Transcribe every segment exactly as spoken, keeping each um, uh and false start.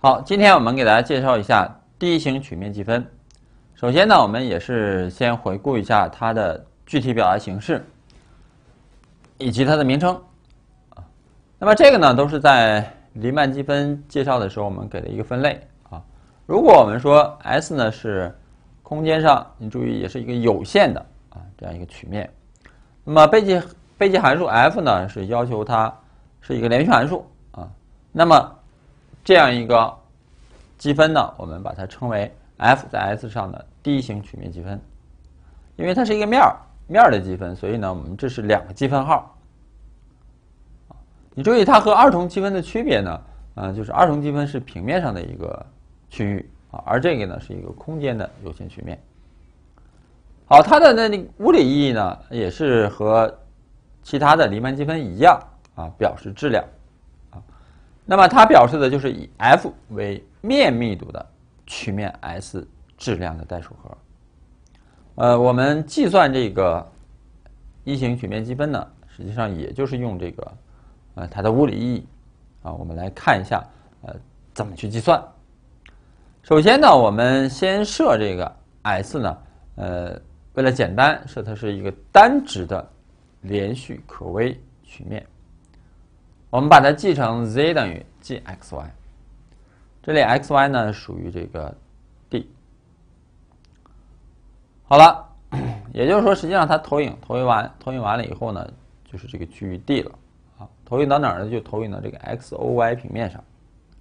好，今天我们给大家介绍一下第一型曲面积分。首先呢，我们也是先回顾一下它的具体表达形式以及它的名称。那么这个呢，都是在黎曼积分介绍的时候我们给的一个分类啊。如果我们说 S 呢是空间上，你注意也是一个有限的啊这样一个曲面，那么贝积贝积函数 F 呢是要求它是一个连续函数啊。那么这样一个积分呢，我们把它称为 F 在 S 上的第一型曲面积分，因为它是一个面儿面儿的积分，所以呢，我们这是两个积分号。你注意它和二重积分的区别呢，呃，就是二重积分是平面上的一个区域啊，而这个呢是一个空间的有限曲面。好，它的那个物理意义呢，也是和其他的黎曼积分一样啊，表示质量啊。那么它表示的就是以 F 为面密度的曲面 S 质量的代数核。呃，我们计算这个一型曲面积分呢，实际上也就是用这个呃它的物理意义啊，我们来看一下呃怎么去计算。首先呢，我们先设这个 S 呢，呃，为了简单，设它是一个单值的连续可微曲面。我们把它记成 z 等于 gxy， 这里 xy 呢属于这个 D。好了，也就是说，实际上它投影投影完投影完了以后呢，就是这个区域 D 了啊。投影到哪儿呢？就投影到这个 xoy 平面上。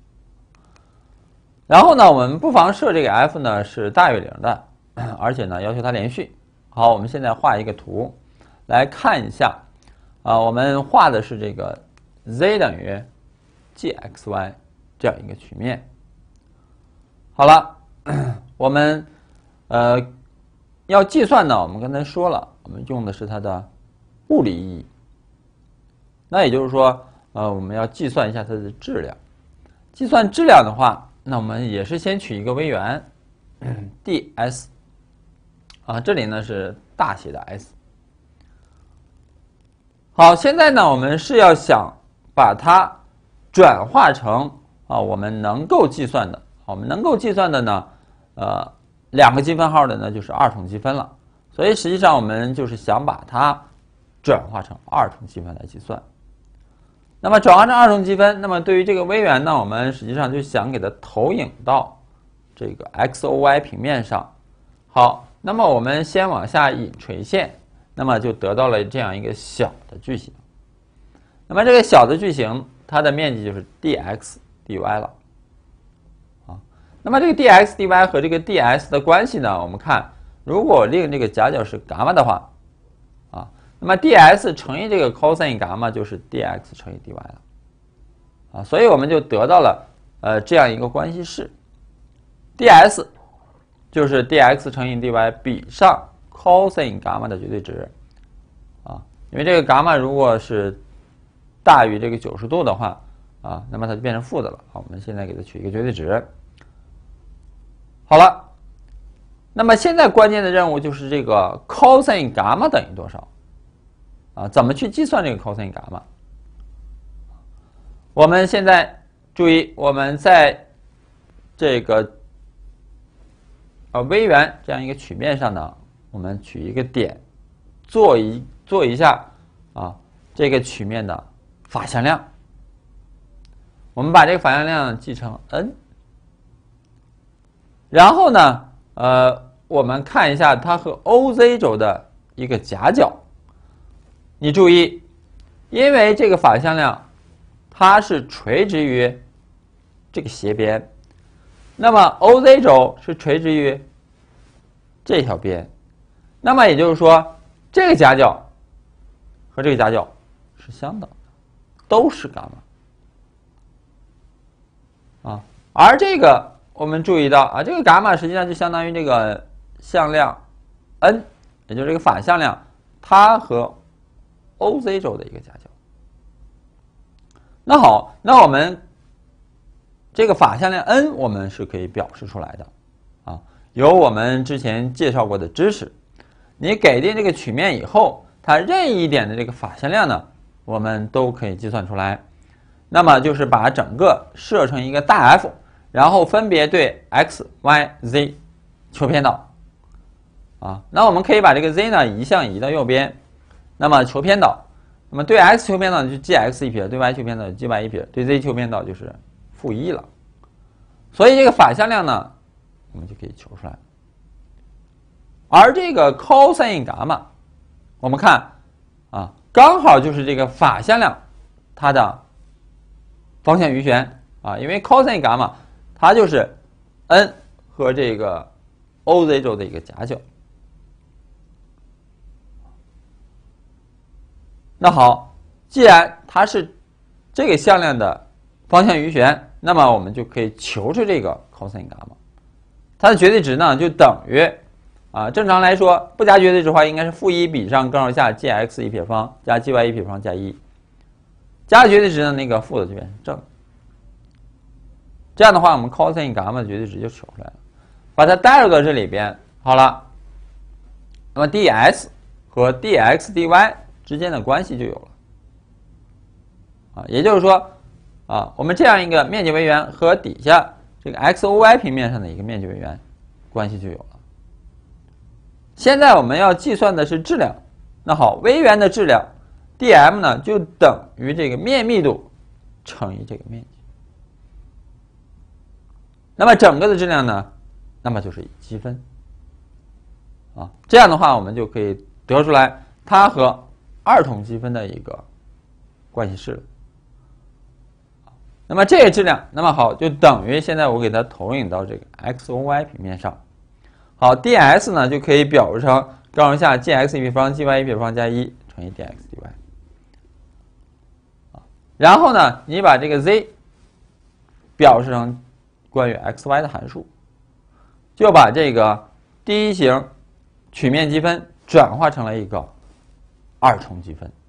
然后呢，我们不妨设这个 f 呢是大于零的，而且呢要求它连续。好，我们现在画一个图来看一下啊，我们画的是这个 z 等于 gxy 这样一个曲面。好了，我们呃要计算呢，我们刚才说了，我们用的是它的物理意义。那也就是说，呃，我们要计算一下它的质量。计算质量的话，那我们也是先取一个微元 ds 啊，这里呢是大写的 S。好，现在呢我们是要想把它转化成啊我们能够计算的，我们能够计算的呢，呃，两个积分号的呢就是二重积分了。所以实际上我们就是想把它转化成二重积分来计算。那么转化成二重积分，那么对于这个微元呢，我们实际上就想给它投影到这个 xoy 平面上。好，那么我们先往下引垂线，那么就得到了这样一个小的矩形。那么这个小的矩形，它的面积就是 dx dy 了。啊，那么这个 dx dy 和这个 ds 的关系呢，我们看，如果令这个夹角是伽马的话，啊。那么 ds 乘以这个 cosine 伽马就是 dx 乘以 dy 了，啊，所以我们就得到了呃这样一个关系式 ，ds 就是 dx 乘以 dy 比上 cosine 伽马的绝对值，啊，因为这个伽马如果是大于这个九十度的话，啊，那么它就变成负的了。好，我们现在给它取一个绝对值。好了，那么现在关键的任务就是这个 cosine 伽马等于多少？啊，怎么去计算这个 cosine 伽马？我们现在注意，我们在这个呃微元这样一个曲面上呢，我们取一个点，做一做一下啊这个曲面的法向量。我们把这个法向量记成 n， 然后呢，呃，我们看一下它和 O Z 轴的一个夹角。你注意，因为这个法向量它是垂直于这个斜边，那么 O Z 轴是垂直于这条边，那么也就是说，这个夹角和这个夹角是相等的，都是伽马啊。而这个我们注意到啊，这个伽马实际上就相当于这个向量 n， 也就是这个法向量，它和O Z 轴的一个夹角。那好，那我们这个法向量 n 我们是可以表示出来的啊，有我们之前介绍过的知识。你给定这个曲面以后，它任意一点的这个法向量呢，我们都可以计算出来。那么就是把整个设成一个大 F， 然后分别对 x、y、z 求偏导。啊，那我们可以把这个 z 呢移项移到右边，那么求偏导，那么对 x 求偏导就 gx 一撇，对 y 求偏导就 gy 一撇，对 z 求偏导就是负一了。所以这个法向量呢，我们就可以求出来。而这个 cosine 伽马，我们看啊，刚好就是这个法向量它的方向余弦啊，因为 cosine 伽马它就是 n 和这个 O Z 轴的一个夹角。那好，既然它是这个向量的方向余弦，那么我们就可以求出这个 cosine 伽马，它的绝对值呢就等于啊，正常来说不加绝对值的话，应该是负一比上根号下 gx 一撇方加 gy 一撇方加一，加绝对值的那个负的就变成正。这样的话，我们 cosine 伽马的绝对值就求出来了，把它带入到这里边，好了，那么 ds 和 dx dy 之间的关系就有了，啊，也就是说，啊，我们这样一个面积微圆和底下这个 X O Y 平面上的一个面积微圆关系就有了。现在我们要计算的是质量，那好，微圆的质量 dm 呢就等于这个面密度乘以这个面积，那么整个的质量呢，那么就是以积分，啊，这样的话我们就可以得出来它和二重积分的一个关系式了。那么这个质量，那么好，就等于现在我给它投影到这个 X O Y 平面上。好 ，ds 呢就可以表示成根号下 gx 一撇方 gy 一撇方加一乘以 dx dy。然后呢，你把这个 z 表示成关于 x y 的函数，就把这个第一型曲面积分转化成了一个二重积分。